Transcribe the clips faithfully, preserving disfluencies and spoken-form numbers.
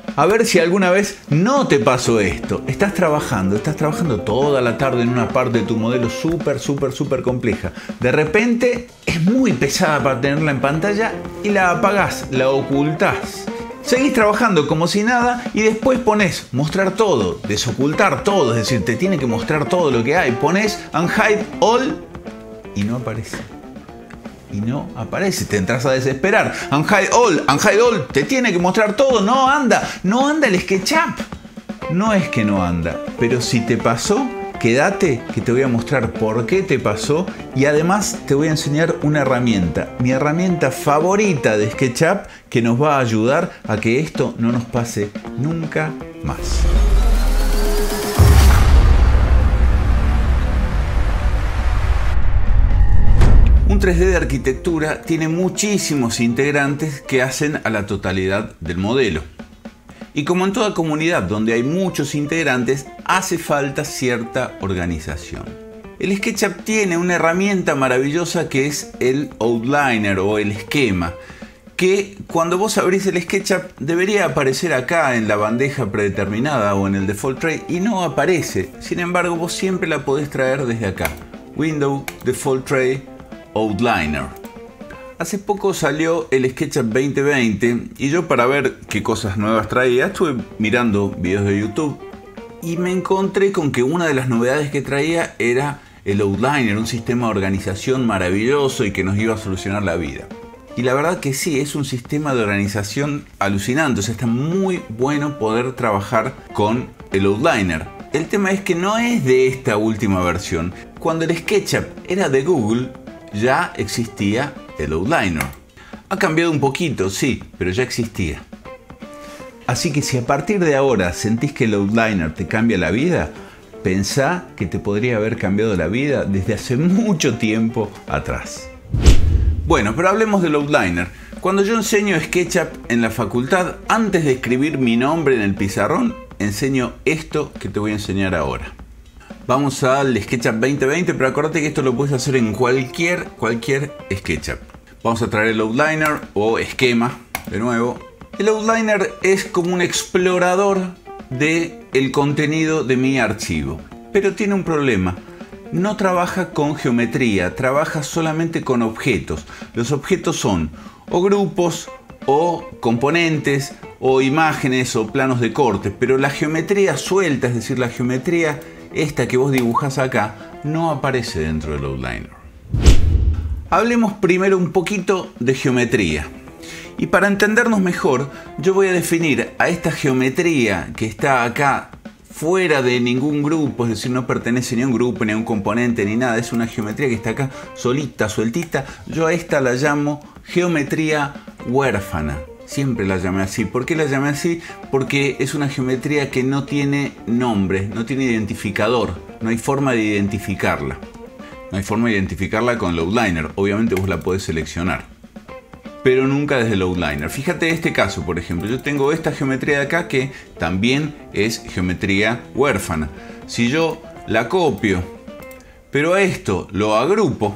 A ver si alguna vez no te pasó esto. Estás trabajando, estás trabajando toda la tarde en una parte de tu modelo súper, súper, súper compleja. De repente es muy pesada para tenerla en pantalla y la apagás, la ocultás. Seguís trabajando como si nada y después pones mostrar todo, desocultar todo, es decir, te tiene que mostrar todo lo que hay. Pones unhide all y no aparece. Y no aparece, te entras a desesperar. Unhide all, unhide all, te tiene que mostrar todo, no anda, no anda el SketchUp. No es que no anda, pero si te pasó, quédate que te voy a mostrar por qué te pasó y además te voy a enseñar una herramienta, mi herramienta favorita de SketchUp que nos va a ayudar a que esto no nos pase nunca más. Un tres D de arquitectura tiene muchísimos integrantes que hacen a la totalidad del modelo. Y como en toda comunidad donde hay muchos integrantes, hace falta cierta organización. El SketchUp tiene una herramienta maravillosa que es el outliner o el esquema, que cuando vos abrís el SketchUp debería aparecer acá en la bandeja predeterminada o en el default tray y no aparece. Sin embargo, vos siempre la podés traer desde acá. Window, Default Tray, Outliner. Hace poco salió el SketchUp veinte veinte y yo, para ver qué cosas nuevas traía, estuve mirando videos de YouTube y me encontré con que una de las novedades que traía era el Outliner, un sistema de organización maravilloso y que nos iba a solucionar la vida. Y la verdad que sí, es un sistema de organización alucinante, o sea, está muy bueno poder trabajar con el Outliner. El tema es que no es de esta última versión. Cuando el SketchUp era de Google, ya existía el Outliner. Ha cambiado un poquito, sí, pero ya existía. Así que si a partir de ahora sentís que el Outliner te cambia la vida, pensá que te podría haber cambiado la vida desde hace mucho tiempo atrás. Bueno, pero hablemos del Outliner. Cuando yo enseño SketchUp en la facultad, antes de escribir mi nombre en el pizarrón, enseño esto que te voy a enseñar ahora. Vamos al SketchUp veinte veinte, pero acuérdate que esto lo puedes hacer en cualquier, cualquier SketchUp. Vamos a traer el Outliner o esquema de nuevo. El Outliner es como un explorador del contenido de mi archivo, pero tiene un problema. No trabaja con geometría, trabaja solamente con objetos. Los objetos son o grupos, o componentes, o imágenes, o planos de corte, pero la geometría suelta, es decir, la geometría esta que vos dibujás acá, no aparece dentro del Outliner. Hablemos primero un poquito de geometría. Y para entendernos mejor, yo voy a definir a esta geometría que está acá fuera de ningún grupo, es decir, no pertenece ni a un grupo, ni a un componente, ni nada. Es una geometría que está acá solita, sueltita. Yo a esta la llamo geometría huérfana. Siempre la llamé así. ¿Por qué la llamé así? Porque es una geometría que no tiene nombre, no tiene identificador. No hay forma de identificarla. No hay forma de identificarla con el Outliner. Obviamente vos la podés seleccionar, pero nunca desde el Outliner. Fíjate este caso, por ejemplo. Yo tengo esta geometría de acá que también es geometría huérfana. Si yo la copio, pero a esto lo agrupo,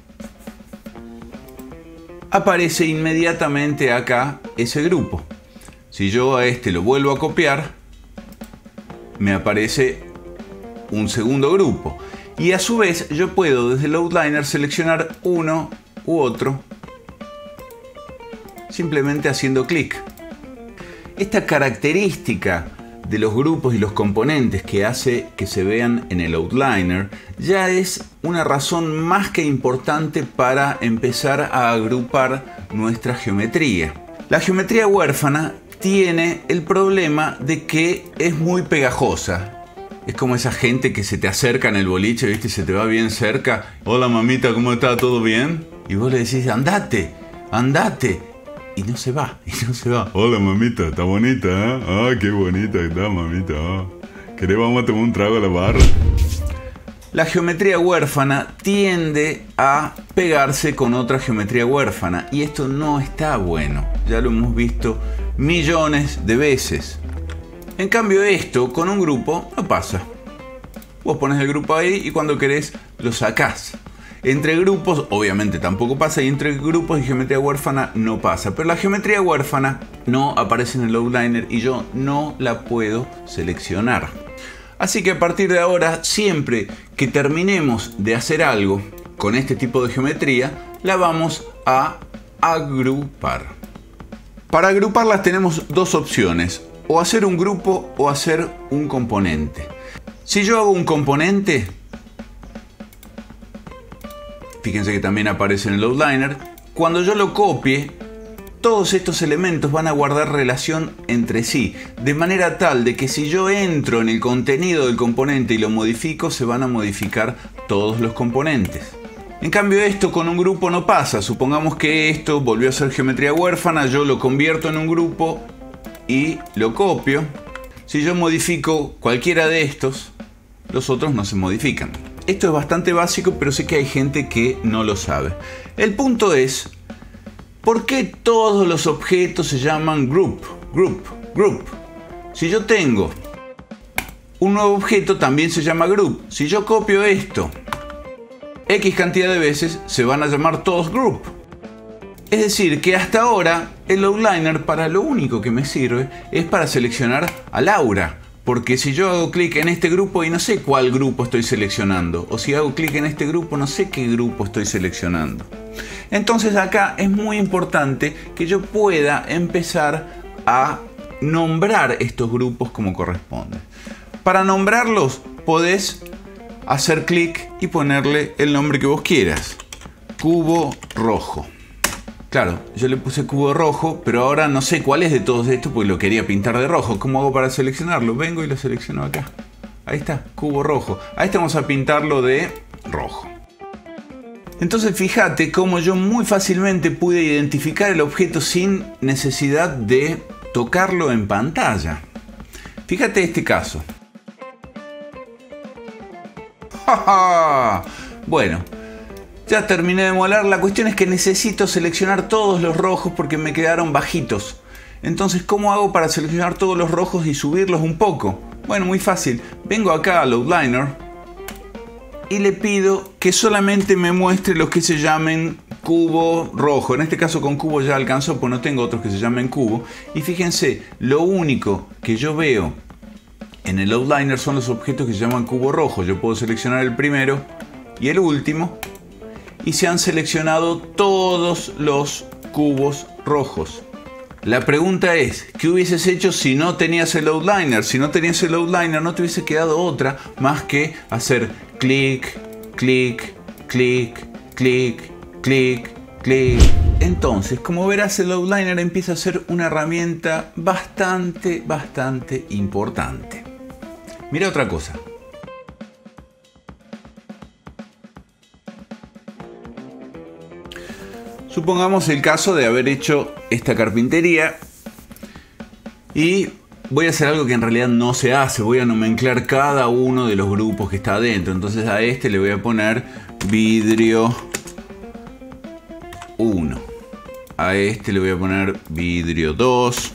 aparece inmediatamente acá ese grupo. Si yo a este lo vuelvo a copiar, me aparece un segundo grupo. Y a su vez yo puedo desde el Outliner seleccionar uno u otro simplemente haciendo clic. Esta característica de los grupos y los componentes que hace que se vean en el Outliner ya es una razón más que importante para empezar a agrupar nuestra geometría. La geometría huérfana tiene el problema de que es muy pegajosa. Es como esa gente que se te acerca en el boliche, ¿viste? Se te va bien cerca. Hola mamita, ¿cómo está? ¿Todo bien? Y vos le decís, andate, andate. Y no se va, y no se va. Hola mamita, está bonita, ¿eh? Ah, qué bonita está mamita. Ah. ¿Querés vamos a tomar un trago a la barra? La geometría huérfana tiende a pegarse con otra geometría huérfana y esto no está bueno. Ya lo hemos visto millones de veces. En cambio esto con un grupo no pasa. Vos pones el grupo ahí y cuando querés lo sacás. Entre grupos, obviamente tampoco pasa, y entre grupos y geometría huérfana no pasa. Pero la geometría huérfana no aparece en el outliner y yo no la puedo seleccionar. Así que a partir de ahora, siempre que terminemos de hacer algo con este tipo de geometría, la vamos a agrupar. Para agruparlas tenemos dos opciones, o hacer un grupo o hacer un componente. Si yo hago un componente, fíjense que también aparece en el outliner, cuando yo lo copie, todos estos elementos van a guardar relación entre sí, de manera tal de que si yo entro en el contenido del componente y lo modifico, se van a modificar todos los componentes. En cambio, esto con un grupo no pasa. Supongamos que esto volvió a ser geometría huérfana, yo lo convierto en un grupo y lo copio. Si yo modifico cualquiera de estos, los otros no se modifican. Esto es bastante básico, pero sé que hay gente que no lo sabe. El punto es, ¿por qué todos los objetos se llaman group, group, group? Si yo tengo un nuevo objeto, también se llama group. Si yo copio esto X cantidad de veces, se van a llamar todos group. Es decir, que hasta ahora el outliner para lo único que me sirve es para seleccionar a Laura. Porque si yo hago clic en este grupo y no sé cuál grupo estoy seleccionando, o si hago clic en este grupo no sé qué grupo estoy seleccionando. Entonces acá es muy importante que yo pueda empezar a nombrar estos grupos como corresponde. Para nombrarlos podés hacer clic y ponerle el nombre que vos quieras. Cubo rojo. Claro, yo le puse cubo rojo, pero ahora no sé cuál es de todos estos porque lo quería pintar de rojo. ¿Cómo hago para seleccionarlo? Vengo y lo selecciono acá. Ahí está, cubo rojo. A este vamos a pintarlo de rojo. Entonces fíjate cómo yo muy fácilmente pude identificar el objeto sin necesidad de tocarlo en pantalla. Fíjate este caso. ¡Ja, ja! Bueno, ya terminé de modelar. La cuestión es que necesito seleccionar todos los rojos porque me quedaron bajitos. Entonces, ¿cómo hago para seleccionar todos los rojos y subirlos un poco? Bueno, muy fácil. Vengo acá al outliner y le pido que solamente me muestre los que se llamen cubo rojo. En este caso con cubo ya alcanzó, pues no tengo otros que se llamen cubo. Y fíjense, lo único que yo veo en el outliner son los objetos que se llaman cubo rojo. Yo puedo seleccionar el primero y el último y se han seleccionado todos los cubos rojos. La pregunta es, ¿qué hubieses hecho si no tenías el outliner? Si no tenías el outliner no te hubiese quedado otra más que hacer clic, clic, clic, clic, clic, clic. Entonces, como verás, el outliner empieza a ser una herramienta bastante, bastante importante. Mira otra cosa. Supongamos el caso de haber hecho esta carpintería y voy a hacer algo que en realidad no se hace. Voy a nomenclar cada uno de los grupos que está adentro. Entonces a este le voy a poner vidrio uno. A este le voy a poner vidrio dos.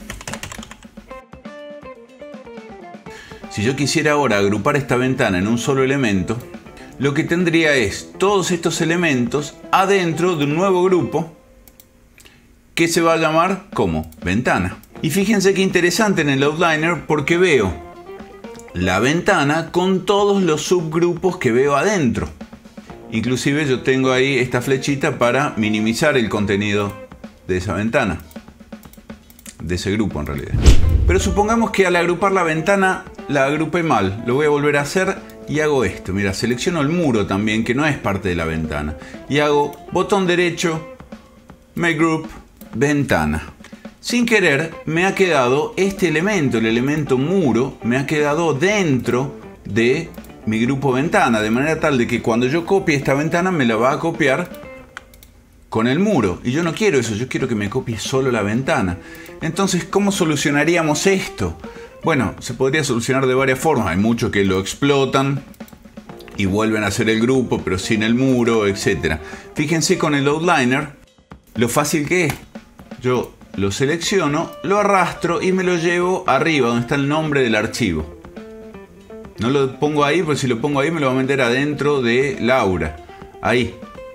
Si yo quisiera ahora agrupar esta ventana en un solo elemento, lo que tendría es todos estos elementos adentro de un nuevo grupo que se va a llamar como ventana. Y fíjense qué interesante en el outliner porque veo la ventana con todos los subgrupos que veo adentro. Inclusive yo tengo ahí esta flechita para minimizar el contenido de esa ventana, de ese grupo en realidad. Pero supongamos que al agrupar la ventana la agrupé mal. Lo voy a volver a hacer y hago esto. Mira, selecciono el muro también, que no es parte de la ventana. Y hago botón derecho, Make Group, Ventana. Sin querer me ha quedado este elemento, el elemento muro, me ha quedado dentro de mi grupo ventana. De manera tal de que cuando yo copie esta ventana me la va a copiar con el muro. Y yo no quiero eso, yo quiero que me copie solo la ventana. Entonces, ¿cómo solucionaríamos esto? Bueno, se podría solucionar de varias formas. Hay muchos que lo explotan y vuelven a hacer el grupo, pero sin el muro, etcétera. Fíjense con el outliner lo fácil que es. Yo lo selecciono, lo arrastro y me lo llevo arriba, donde está el nombre del archivo. No lo pongo ahí, porque si lo pongo ahí me lo va a meter adentro de Laura. Ahí.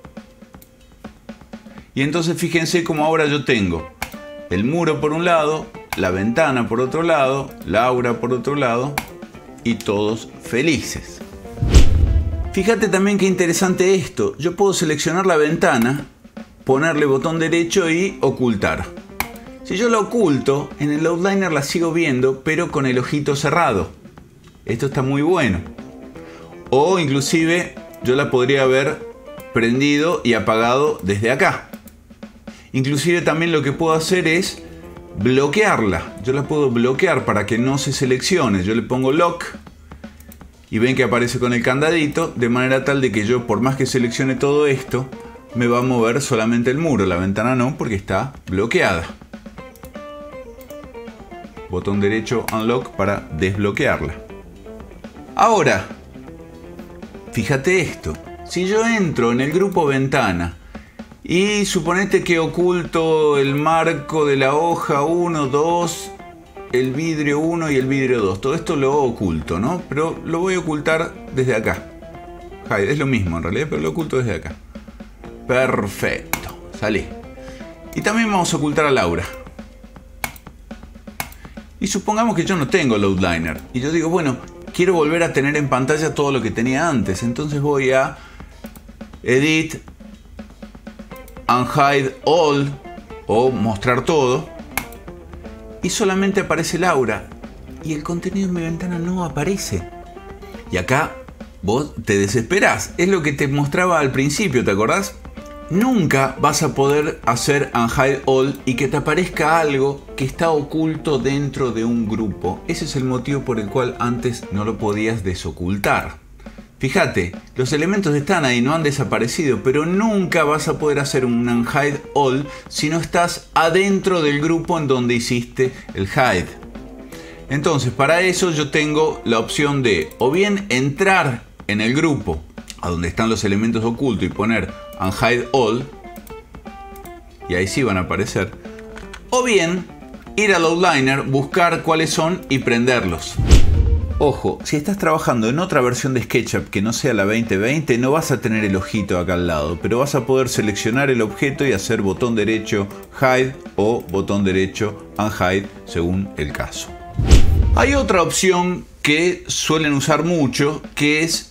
Y entonces fíjense cómo ahora yo tengo el muro por un lado, la ventana por otro lado, Laura por otro lado y todos felices. Fíjate también qué interesante esto. Yo puedo seleccionar la ventana, ponerle botón derecho y ocultar. Si yo la oculto, en el outliner la sigo viendo, pero con el ojito cerrado. Esto está muy bueno. O inclusive yo la podría haber prendido y apagado desde acá. Inclusive también lo que puedo hacer es bloquearla. Yo la puedo bloquear para que no se seleccione. Yo le pongo lock. Y ven que aparece con el candadito, de manera tal de que yo, por más que seleccione todo esto, me va a mover solamente el muro, la ventana no, porque está bloqueada. Botón derecho unlock para desbloquearla. Ahora, fíjate esto. Si yo entro en el grupo ventana y suponete que oculto el marco de la hoja uno, dos, el vidrio uno y el vidrio dos. Todo esto lo oculto, ¿no? Pero lo voy a ocultar desde acá. Hide, es lo mismo en realidad, pero lo oculto desde acá. Perfecto, salí. Y también vamos a ocultar a Laura. Y supongamos que yo no tengo el outliner. Y yo digo, bueno, quiero volver a tener en pantalla todo lo que tenía antes. Entonces voy a Edit, Unhide All o mostrar todo. Y solamente aparece Laura. Y el contenido en mi ventana no aparece. Y acá vos te desesperás. Es lo que te mostraba al principio, ¿te acordás? Nunca vas a poder hacer Unhide All y que te aparezca algo que está oculto dentro de un grupo. Ese es el motivo por el cual antes no lo podías desocultar. Fíjate, los elementos están ahí, no han desaparecido, pero nunca vas a poder hacer un Unhide All si no estás adentro del grupo en donde hiciste el hide. Entonces, para eso yo tengo la opción de o bien entrar en el grupo a donde están los elementos ocultos y poner Unhide All, y ahí sí van a aparecer, o bien ir al outliner, buscar cuáles son y prenderlos. Ojo, si estás trabajando en otra versión de SketchUp que no sea la veinte veinte, no vas a tener el ojito acá al lado, pero vas a poder seleccionar el objeto y hacer botón derecho Hide o botón derecho Unhide según el caso. Hay otra opción que suelen usar mucho, que es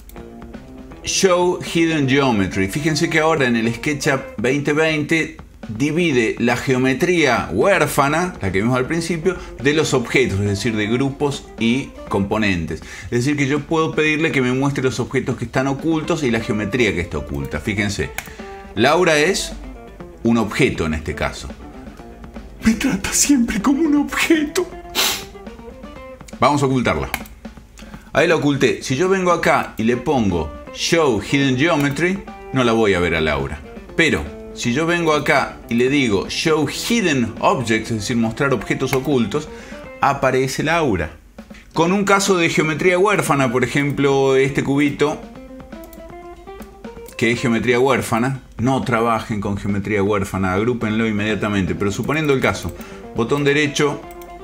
Show Hidden Geometry. Fíjense que ahora en el SketchUp veinte veinte divide la geometría huérfana, la que vimos al principio, de los objetos, es decir, de grupos y componentes. Es decir, que yo puedo pedirle que me muestre los objetos que están ocultos y la geometría que está oculta. Fíjense, Laura es un objeto en este caso. Me trata siempre como un objeto. Vamos a ocultarla. Ahí la oculté. Si yo vengo acá y le pongo Show Hidden Geometry, no la voy a ver a Laura. Pero si yo vengo acá y le digo Show Hidden Objects, es decir, mostrar objetos ocultos, aparece Laura. Con un caso de geometría huérfana, por ejemplo, este cubito, que es geometría huérfana, no trabajen con geometría huérfana, agrúpenlo inmediatamente. Pero suponiendo el caso, botón derecho,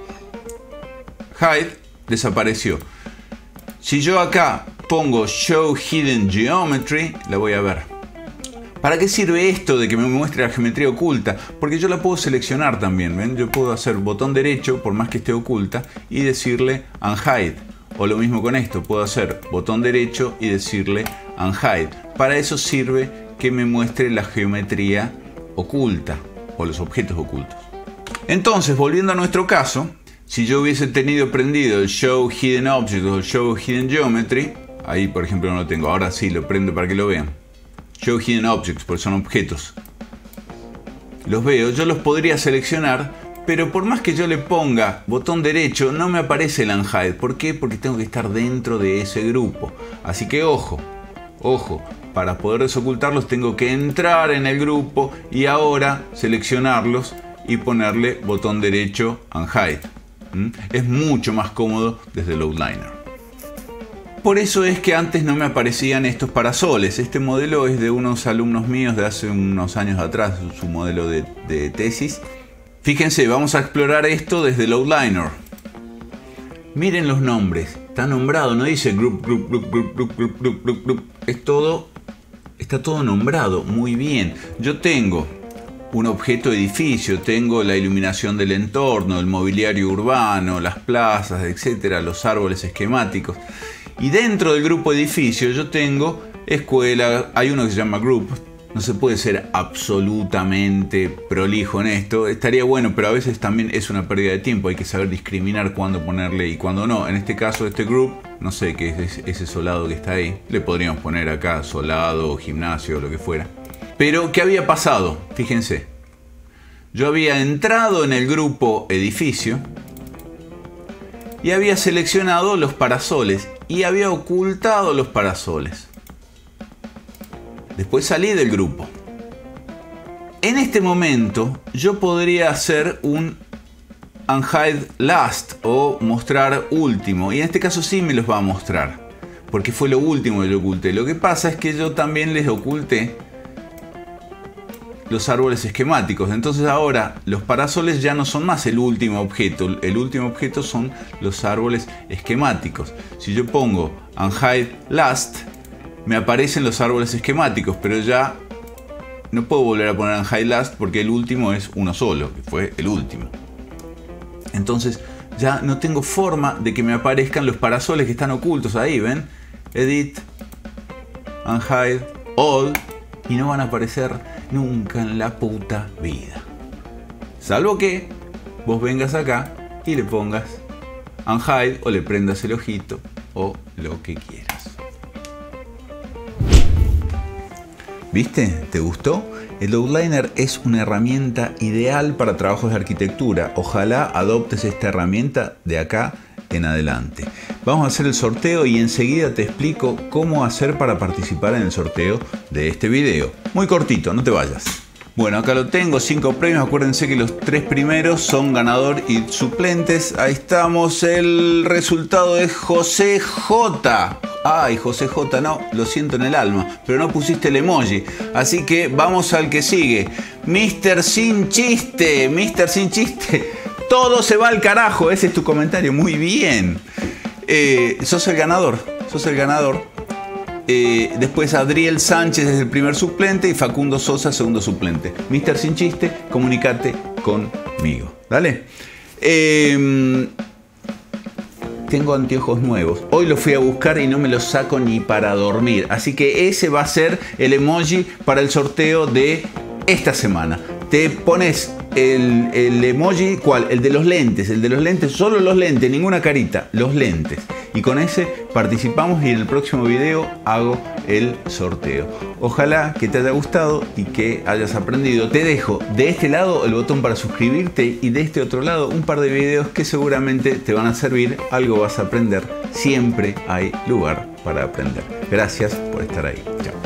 Hide, desapareció. Si yo acá pongo Show Hidden Geometry, la voy a ver. ¿Para qué sirve esto de que me muestre la geometría oculta? Porque yo la puedo seleccionar también, ¿ven? Yo puedo hacer botón derecho, por más que esté oculta, y decirle Unhide. O lo mismo con esto, puedo hacer botón derecho y decirle Unhide. Para eso sirve que me muestre la geometría oculta, o los objetos ocultos. Entonces, volviendo a nuestro caso, si yo hubiese tenido prendido el Show Hidden Object o el Show Hidden Geometry, ahí por ejemplo no lo tengo, ahora sí lo prendo para que lo vean. Show Hidden Objects, porque son objetos. Los veo, yo los podría seleccionar, pero por más que yo le ponga botón derecho, no me aparece el Unhide. ¿Por qué? Porque tengo que estar dentro de ese grupo. Así que ojo, ojo, para poder desocultarlos tengo que entrar en el grupo y ahora seleccionarlos y ponerle botón derecho Unhide. ¿Mm? Es mucho más cómodo desde el outliner. Por eso es que antes no me aparecían estos parasoles. Este modelo es de unos alumnos míos de hace unos años atrás, su modelo de, de tesis. Fíjense, vamos a explorar esto desde el outliner. Miren los nombres. Está nombrado, no dice group, group, group, group, group, group, group, group, group. Es todo, está todo nombrado, muy bien. Yo tengo un objeto edificio, tengo la iluminación del entorno, el mobiliario urbano, las plazas, etcétera, los árboles esquemáticos. Y dentro del grupo edificio yo tengo escuela, hay uno que se llama group. No se puede ser absolutamente prolijo en esto. Estaría bueno, pero a veces también es una pérdida de tiempo. Hay que saber discriminar cuándo ponerle y cuándo no. En este caso, este group, no sé qué es ese solado que está ahí. Le podríamos poner acá solado, gimnasio, o lo que fuera. Pero, ¿qué había pasado? Fíjense. Yo había entrado en el grupo edificio y había seleccionado los parasoles y había ocultado los parasoles. Después salí del grupo. En este momento yo podría hacer un unhide last o mostrar último. Y en este caso sí me los va a mostrar, porque fue lo último que yo oculté. Lo que pasa es que yo también les oculté los árboles esquemáticos. Entonces ahora los parasoles ya no son más el último objeto. El último objeto son los árboles esquemáticos. Si yo pongo unhide last, me aparecen los árboles esquemáticos, pero ya no puedo volver a poner unhide last porque el último es uno solo, que fue el último. Entonces ya no tengo forma de que me aparezcan los parasoles que están ocultos ahí, ¿ven? Edit, unhide, all, y no van a aparecer nunca en la puta vida. Salvo que vos vengas acá y le pongas unhide o le prendas el ojito o lo que quieras. ¿Viste? ¿Te gustó? El Outliner es una herramienta ideal para trabajos de arquitectura. Ojalá adoptes esta herramienta de acá en adelante. Vamos a hacer el sorteo y enseguida te explico cómo hacer para participar en el sorteo de este video. Muy cortito, no te vayas. Bueno, acá lo tengo, cinco premios. Acuérdense que los tres primeros son ganador y suplentes. Ahí estamos, el resultado es José J. Ay, José J, no, lo siento en el alma, pero no pusiste el emoji. Así que vamos al que sigue. mister Sin Chiste, mister Sin Chiste. Todo se va al carajo, ese es tu comentario, muy bien. Eh, sos el ganador, sos el ganador. Eh, después Adriel Sánchez es el primer suplente y Facundo Sosa segundo suplente. mister Sin Chiste, comunicate conmigo. Dale. Eh, Tengo anteojos nuevos. Hoy los fui a buscar y no me los saco ni para dormir. Así que ese va a ser el emoji para el sorteo de esta semana. Te pones el, el emoji, ¿cuál? El de los lentes. El de los lentes, solo los lentes, ninguna carita. Los lentes. Y con ese participamos y en el próximo video hago el sorteo. Ojalá que te haya gustado y que hayas aprendido. Te dejo de este lado el botón para suscribirte y de este otro lado un par de videos que seguramente te van a servir. Algo vas a aprender. Siempre hay lugar para aprender. Gracias por estar ahí. Chao.